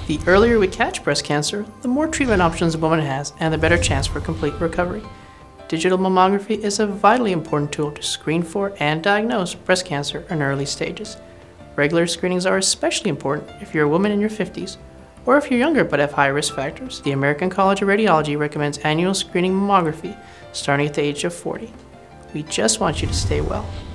The earlier we catch breast cancer, the more treatment options a woman has and the better chance for complete recovery. Digital mammography is a vitally important tool to screen for and diagnose breast cancer in early stages. Regular screenings are especially important if you're a woman in your 50s, or if you're younger but have high risk factors. The American College of Radiology recommends annual screening mammography starting at the age of 40. We just want you to stay well.